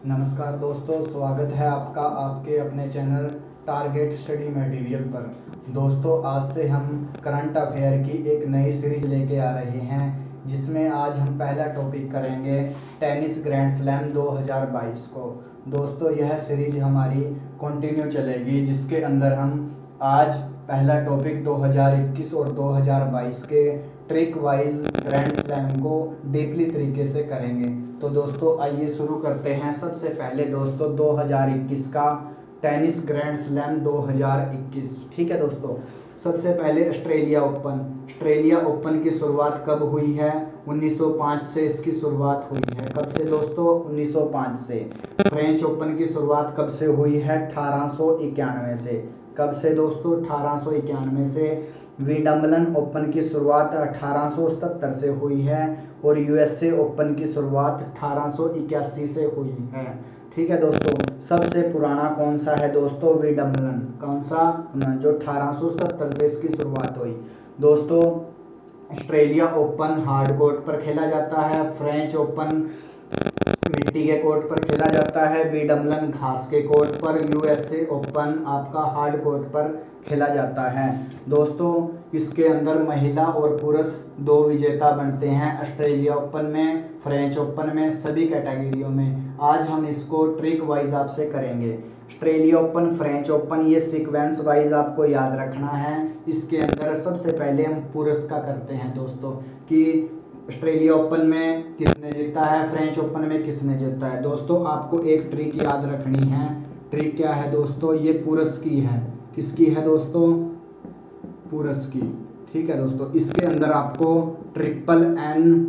नमस्कार दोस्तों, स्वागत है आपका आपके अपने चैनल टारगेट स्टडी मटेरियल पर। दोस्तों, आज से हम करंट अफेयर की एक नई सीरीज लेके आ रहे हैं, जिसमें आज हम पहला टॉपिक करेंगे टेनिस ग्रैंड स्लैम 2022 को। दोस्तों, यह सीरीज हमारी कंटिन्यू चलेगी, जिसके अंदर हम आज पहला टॉपिक 2021 और 2022 के ट्रिक वाइज ग्रैंड स्लैम को डीपली तरीके से करेंगे। तो दोस्तों, आइए शुरू करते हैं। सबसे पहले दोस्तों 2021 का टेनिस ग्रैंड स्लैम 2021। ठीक है दोस्तों, सबसे पहले ऑस्ट्रेलिया ओपन की शुरुआत कब हुई है? 1905 से इसकी शुरुआत हुई है। कब से दोस्तों? 1905 से। फ्रेंच ओपन की शुरुआत कब से हुई है? 1891 से। कब से दोस्तों? 1891 से। विंबलडन ओपन की शुरुआत 1877 से हुई है और यूएसए ओपन की शुरुआत 1881 से हुई है। ठीक है दोस्तों, सबसे पुराना कौन सा है दोस्तों? विंबलडन। कौन सा? जो 1877 से इसकी शुरुआत हुई। दोस्तों, ऑस्ट्रेलिया ओपन हार्ड कोर्ट पर खेला जाता है, फ्रेंच ओपन मिट्टी के कोर्ट पर खेला जाता है, विंबलडन घास के कोर्ट पर, यूएसए ओपन आपका हार्ड कोर्ट पर खेला जाता है। दोस्तों, इसके अंदर महिला और पुरुष दो विजेता बनते हैं, ऑस्ट्रेलिया ओपन में, फ्रेंच ओपन में, सभी कैटेगरियों में। आज हम इसको ट्रिक वाइज आपसे करेंगे। ऑस्ट्रेलिया ओपन, फ्रेंच ओपन, ये सीक्वेंस वाइज आपको याद रखना है। इसके अंदर सबसे पहले हम पुरुष का करते हैं दोस्तों, कि ऑस्ट्रेलिया ओपन में किसने जीता है, फ्रेंच ओपन में किसने जीता है। दोस्तों, आपको एक ट्रिक याद रखनी है। ट्रिक क्या है दोस्तों? ये पुरुष की है। किसकी है दोस्तों? पुरुष की। ठीक है दोस्तों, इसके अंदर आपको ट्रिपल एन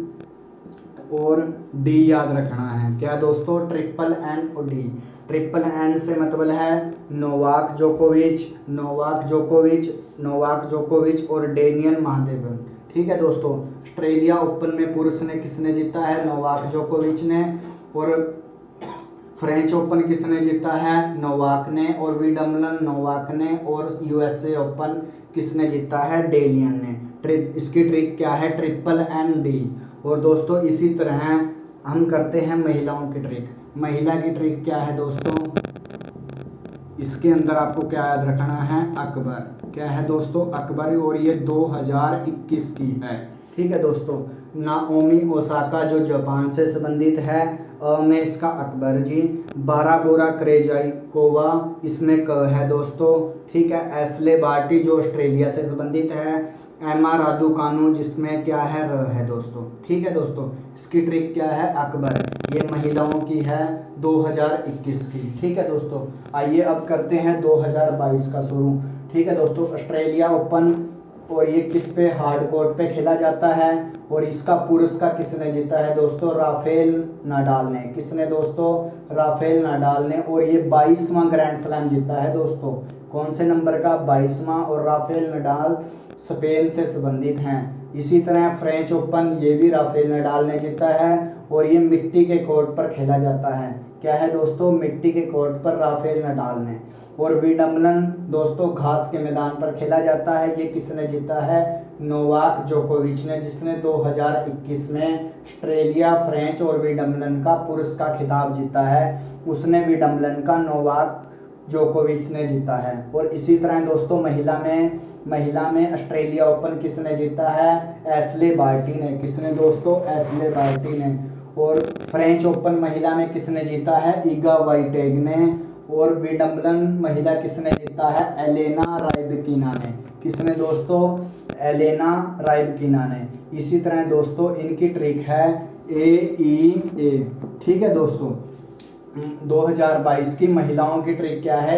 और डी याद रखना है। क्या दोस्तों? ट्रिपल एन और डी। ट्रिपल एन से मतलब है नोवाक जोकोविच और डेनियल महादेवन। ठीक है दोस्तों, ऑस्ट्रेलिया ओपन में पुरुष ने किसने जीता है? नोवाक जोकोविच ने। और फ्रेंच ओपन किसने जीता है? नोवाक ने। और विंबलडन नोवाक ने। और यूएसए ओपन किसने जीता है? डेनियल ने। इसकी ट्रिक क्या है? Triple N D. और दोस्तों, इसी तरह हम करते हैं महिलाओं की ट्रिक। महिला की ट्रिक क्या है दोस्तों? इसके अंदर आपको क्या याद रखना है? अकबर। क्या है दोस्तों? अकबर। और ये 2021 की है। ठीक है दोस्तों, नाओमी ओसाका जो जापान से संबंधित है, में इसका अकबर जी। बाराबोरा क्रेजाइकोवा, इसमें क है दोस्तों। ठीक है, एस्ले बार्टी जो ऑस्ट्रेलिया से संबंधित है, एमा रादुकानु जिसमें क्या है? र है दोस्तों। ठीक है दोस्तों, इसकी ट्रिक क्या है? अकबर। ये महिलाओं की है 2021 की। ठीक है दोस्तों, आइए अब करते हैं 2022 का शुरू। ठीक है दोस्तों, ऑस्ट्रेलिया ओपन, और ये किस पे? हार्ड कोर्ट पे खेला जाता है। और इसका पुरुष का किसने जीता है दोस्तों? राफेल नाडाल ने। किसने दोस्तों? राफेल नाडाल ने। और ये 22वां ग्रैंड स्लैम जीता है दोस्तों। कौन से नंबर का? 22वां। और राफेल नाडाल स्पेन से संबंधित हैं। इसी तरह फ्रेंच ओपन, ये भी राफेल नाडाल ने जीता है। और ये मिट्टी के कोर्ट पर खेला जाता है। क्या है दोस्तों? मिट्टी के कोर्ट पर राफेल नाडाल ने। और विंबलडन दोस्तों घास के मैदान पर खेला जाता है। ये किसने जीता है? नोवाक जोकोविच ने, जिसने 2021 में ऑस्ट्रेलिया, फ्रेंच और विंबलडन का पुरुष का खिताब जीता है। उसने विंबलडन का नोवाक जोकोविच ने जीता है। और इसी तरह दोस्तों महिला में ऑस्ट्रेलिया ओपन किसने जीता है? एस्ले बार्टी ने। किसने दोस्तों? एस्ले बार्टी ने। और फ्रेंच ओपन महिला में किसने जीता है? ईगा वाइटेग ने। और विंबलडन महिला किसने जीता है? एलेना राइबकिना ने। किसने दोस्तों? एलेना राइबकिना ने। इसी तरह दोस्तों इनकी ट्रिक है ए। ठीक है दोस्तों, 2022 की महिलाओं की ट्रिक क्या है?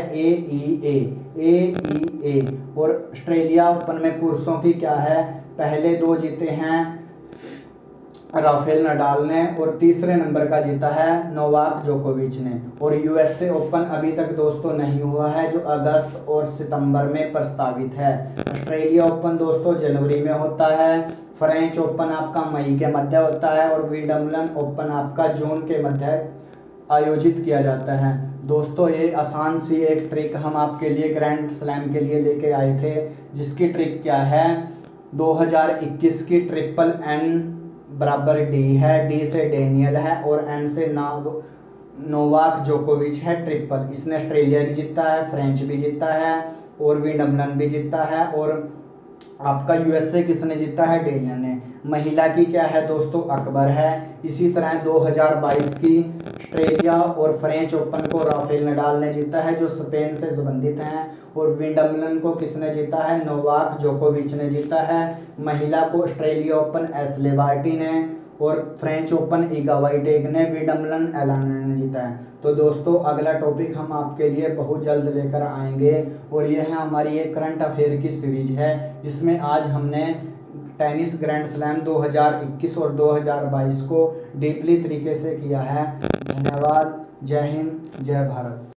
ए। और ऑस्ट्रेलिया ओपन में पुरुषों की क्या है? पहले दो जीते हैं राफेल नाडाल ने, और तीसरे नंबर का जीता है नोवाक जोकोविच ने। और यूएसए ओपन अभी तक दोस्तों नहीं हुआ है, जो अगस्त और सितंबर में प्रस्तावित है। ऑस्ट्रेलिया ओपन दोस्तों जनवरी में होता है, फ्रेंच ओपन आपका मई के मध्य होता है, और विंबलडन ओपन आपका जून के मध्य आयोजित किया जाता है। दोस्तों, ये आसान सी एक ट्रिक हम आपके लिए ग्रैंड स्लैम के लिए लेके आए थे, जिसकी ट्रिक क्या है? 2021 की ट्रिपल एन बराबर डी है। डी से डेनियल है और एन से नोवाक जोकोविच है ट्रिपल। इसने ऑस्ट्रेलिया भी जीता है, फ्रेंच भी जीता है और विंबलडन भी जीता है। और आपका यूएसए किसने जीता है? डेनियल ने। महिला की क्या है दोस्तों? अकबर है। इसी तरह 2022 की ऑस्ट्रेलिया और फ्रेंच ओपन को राफेल नडाल ने जीता है जो स्पेन से संबंधित हैं। और विंबलडन को किसने जीता है? नोवाक जोकोविच ने जीता है। महिला को ऑस्ट्रेलिया ओपन एशले बार्टी ने और फ्रेंच ओपन इगा स्विएटेक ने, विंबलडन एलाना ने जीता है। तो दोस्तों अगला टॉपिक हम आपके लिए बहुत जल्द लेकर आएंगे और यह है हमारी एक करंट अफेयर की सीरीज है जिसमें आज हमने टेनिस ग्रैंड स्लैम 2021 और 2022 को डीपली तरीके से किया है। धन्यवाद। जय हिंद, जय भारत।